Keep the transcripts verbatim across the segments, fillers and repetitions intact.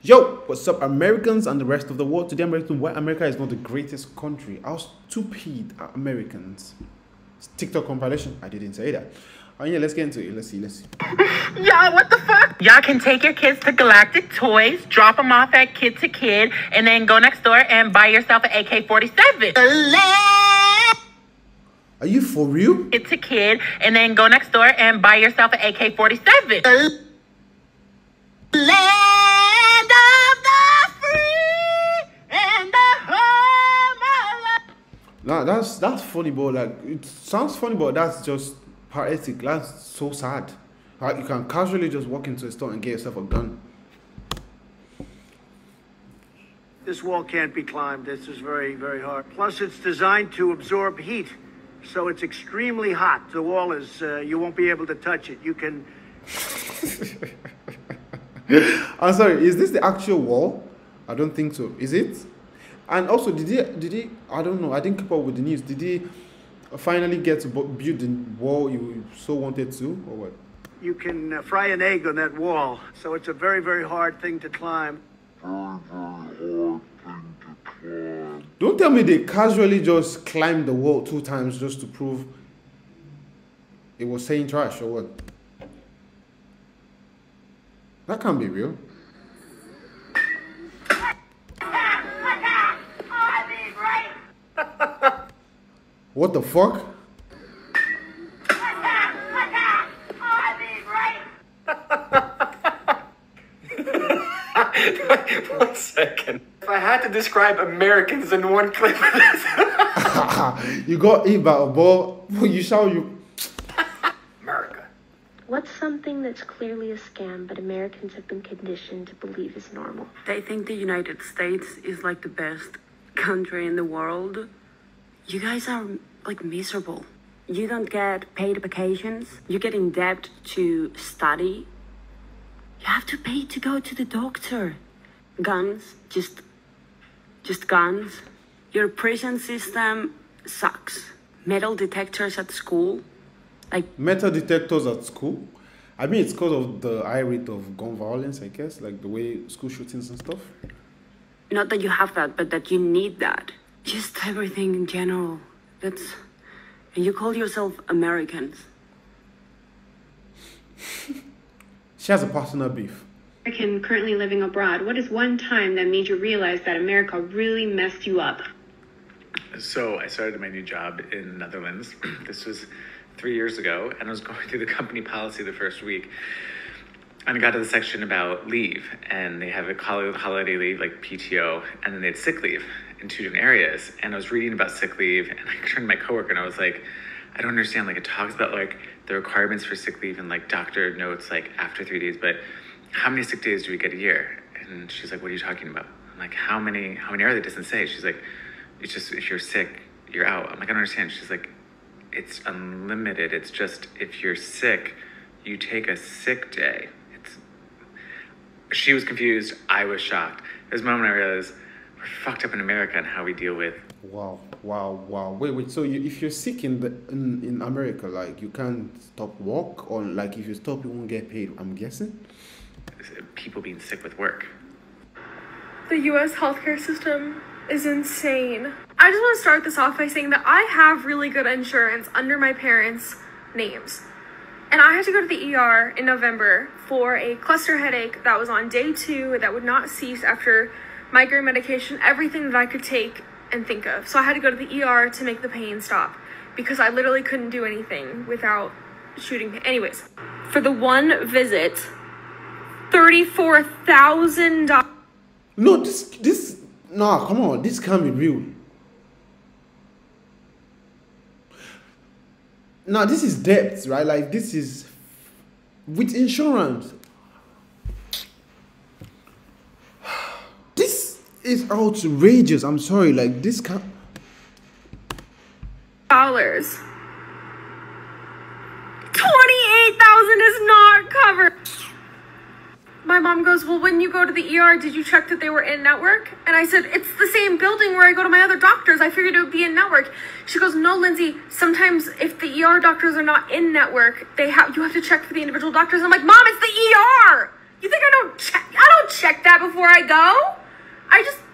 Yo, what's up, Americans and the rest of the world? Today I'm reacting why America is not the greatest country. How stupid are Americans? It's TikTok compilation. I didn't say that. Oh yeah, let's get into it. Let's see, let's see. Y'all, what the fuck? Y'all can take your kids to Galactic Toys, drop them off at Kid to Kid, and then go next door and buy yourself an A K forty-seven. Are you for real? Kid to Kid, and then go next door and buy yourself an A K forty-seven. Land of the free and the home of the... Nah, that's that's funny, but like it sounds funny, but that's just pathetic. That's so sad. Like, you can casually just walk into a store and get yourself a gun. This wall can't be climbed. This is very, very hard. Plus, it's designed to absorb heat, so it's extremely hot. The wall is, uh, you won't be able to touch it. You can... I'm sorry, is this the actual wall? I don't think so. Is it? And also, did he, did he, I don't know, I didn't keep up with the news. Did he finally get to build the wall you so wanted to, or what? You can uh, fry an egg on that wall, so it's a very, very hard thing to climb. Don't tell me they casually just climbed the wall two times just to prove it was saying trash, or what? That can't be real. What the fuck? One second. If I had to describe Americans in one clip, you got hit by a ball. You shout you. America. What's something that's clearly a scam, but Americans have been conditioned to believe is normal? They think the United States is like the best country in the world. You guys are like miserable. You don't get paid vacations. You get in debt to study. You have to pay to go to the doctor. Guns, just, just guns. Your prison system sucks. Metal detectors at school. Like metal detectors at school? I mean, it's because of the high rate of gun violence, I guess, like the way school shootings and stuff. Not that you have that, but that you need that. Just everything in general. That's... And you call yourself Americans. She has a personal beef. American currently living abroad, what is one time that made you realize that America really messed you up? So I started my new job in Netherlands. This was three years ago, and I was going through the company policy the first week. And I got to the section about leave, and they have a holiday leave, like P T O, and then they had sick leave in two different areas. And I was reading about sick leave, and I turned to my coworker, and I was like, I don't understand. Like, it talks about, like, the requirements for sick leave and, like, doctor notes, like, after three days, but how many sick days do we get a year? And she's like, what are you talking about? I'm like, how many, how many are they? It doesn't say. She's like, it's just, if you're sick, you're out. I'm like, I don't understand. She's like, it's unlimited. It's just, if you're sick, you take a sick day. She was confused. I was shocked. There was a moment I realized we're fucked up in America and how we deal with. Wow, wow, wow. Wait, wait. So you, if you're sick in the in, in America, like you can't stop work, or like if you stop, you won't get paid. I'm guessing. People being sick with work. The U S healthcare system is insane. I just want to start this off by saying that I have really good insurance under my parents' names. And I had to go to the E R in November for a cluster headache that was on day two that would not cease after migraine medication, everything that I could take and think of. So I had to go to the E R to make the pain stop because I literally couldn't do anything without shooting pain. Anyways, for the one visit, thirty-four thousand dollars. No, this, this, nah, come on, this can't be real. Now, this is debt, right? Like, this is with insurance. This is outrageous. I'm sorry, like, this can't. Dollars. twenty-eight thousand is not covered. My mom goes, well, when you go to the E R, did you check that they were in network? And I said, it's the same building where I go to my other doctors. I figured it would be in network. She goes, no, Lindsay, sometimes if the E R doctors are not in network, they have you have to check for the individual doctors. I'm like, Mom, it's the E R. You think I don't check? I don't check that before I go. I just.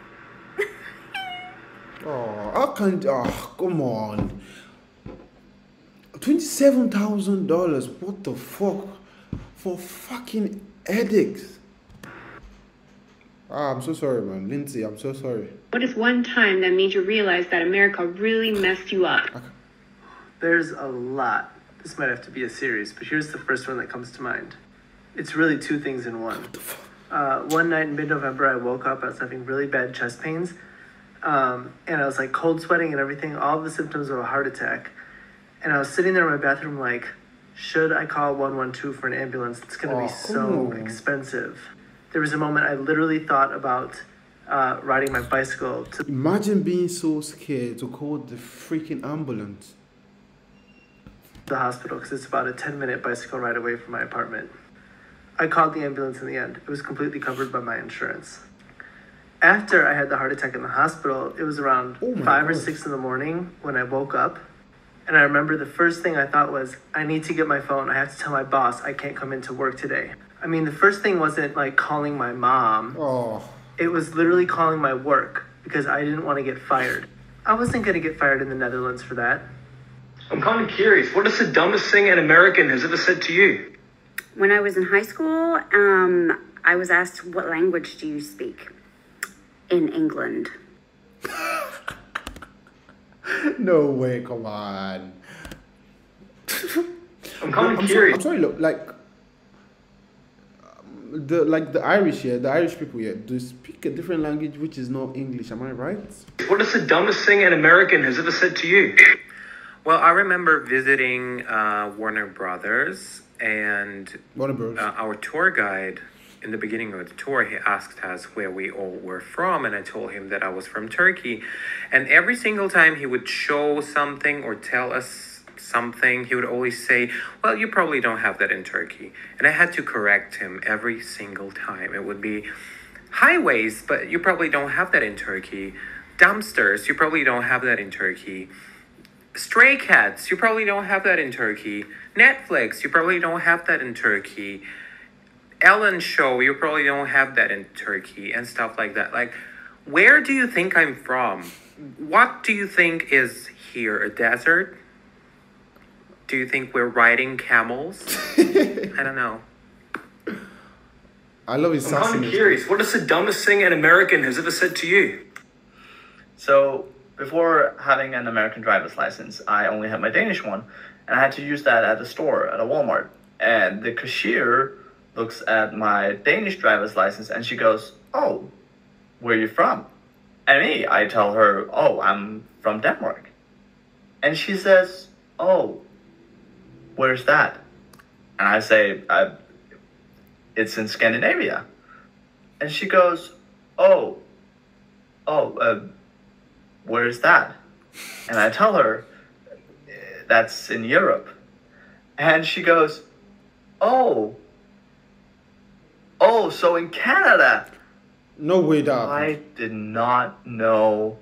Oh, how can? Oh, come on. Twenty-seven thousand dollars. What the fuck? For fucking headaches. Ah, I'm so sorry, man. Lindsay, I'm so sorry. What is one time that made you realize that America really messed you up? There's a lot. This might have to be a series, but here's the first one that comes to mind. It's really two things in one. Uh, one night in mid-November, I woke up. I was having really bad chest pains. Um, and I was like cold sweating and everything, all the symptoms of a heart attack. And I was sitting there in my bathroom like, should I call one one two for an ambulance? It's going to Oh, be so come on. expensive. There was a moment I literally thought about uh, riding my bicycle to Imagine being so scared to call the freaking ambulance. the hospital because it's about a ten minute bicycle ride away from my apartment. I called the ambulance in the end. It was completely covered by my insurance. After I had the heart attack in the hospital, it was around Oh my five or God. six in the morning when I woke up. And I remember the first thing I thought was, I need to get my phone. I have to tell my boss I can't come into work today. I mean, the first thing wasn't like calling my mom. Oh, It was literally calling my work because I didn't want to get fired. I wasn't going to get fired in the Netherlands for that. I'm kind of curious. What is the dumbest thing an American has ever said to you? When I was in high school, um, I was asked, what language do you speak? In England. no way, come on. I'm kind of I'm, so, curious. I'm sorry, look, like, um, the like the Irish here, the Irish people here, do speak a different language which is not English, am I right? What is the dumbest thing an American has ever said to you? Well, I remember visiting uh, Warner Brothers, and Warner Bros. uh, our tour guide, in the beginning of the tour, he asked us where we all were from, and I told him that I was from Turkey. And every single time he would show something or tell us something, he would always say, well, you probably don't have that in Turkey. And I had to correct him every single time. It would be highways, but you probably don't have that in Turkey. Dumpsters, you probably don't have that in Turkey. Stray cats, you probably don't have that in Turkey. Netflix, you probably don't have that in Turkey. Ellen show, you probably don't have that in Turkey, and stuff like that. Like, where do you think I'm from? What do you think is here? A desert? Do you think we're riding camels? I don't know. I love his I'm kind of curious. What is the dumbest thing an American has ever said to you? So before having an American driver's license, I only had my Danish one, and I had to use that at the store, at a Walmart. And the cashier looks at my Danish driver's license and she goes, oh, where are you from? And me, I tell her, oh, I'm from Denmark. And she says, oh, where's that? And I say, I, it's in Scandinavia. And she goes, oh, oh, uh, where's that? And I tell her, that's in Europe. And she goes, oh, oh, so in Canada. No way, dog. I did not know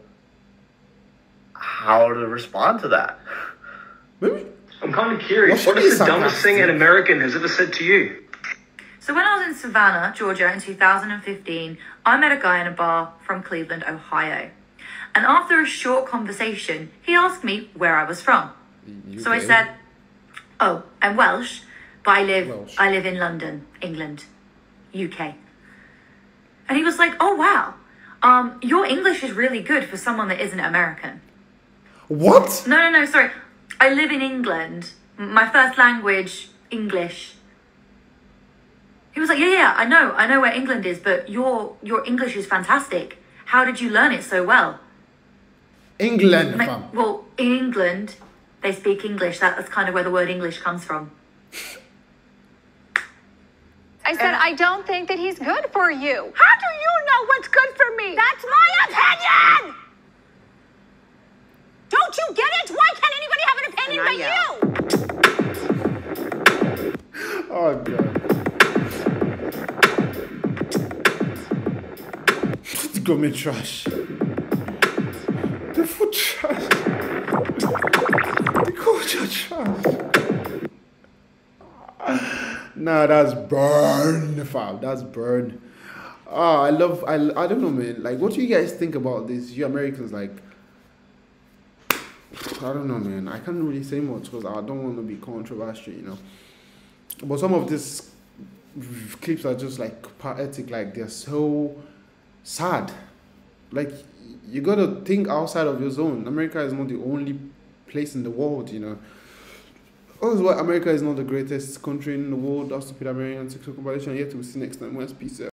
how to respond to that. Maybe. I'm kind of curious. What What should is the be dumbest thing an American has ever said to you? So when I was in Savannah, Georgia in two thousand fifteen, I met a guy in a bar from Cleveland, Ohio. And after a short conversation, he asked me where I was from. U K. So I said, oh, I'm Welsh, but I live, Welsh. I live in London, England, U K. And he was like, oh, wow, um, your English is really good for someone that isn't American. What? No, no, no, sorry. I live in England. M- My first language, English. He was like, yeah, yeah, I know, I know where England is, but your your English is fantastic. How did you learn it so well? England, Like, fam. well, in England, they speak English. That, that's kind of where the word English comes from. I said, I don't think that he's good for you. How do you know what's good for me? That's my opinion! Don't you get it? Why can't anybody have an opinion but you? Oh, God. It's gourmet trash. The food trash. The culture trash. Nah, that's burn, fam. That's burn. Oh, I love. I. I don't know, man. Like, what do you guys think about this? You Americans, like. I don't know, man. I can't really say much because I don't want to be controversial, you know. But some of these clips are just like pathetic. Like, they're so sad. Like, you gotta think outside of your zone. America is not the only place in the world, you know. That's why America is not the greatest country in the world. That's stupid American sexual competition. Yet we'll see next time. Where's peace out.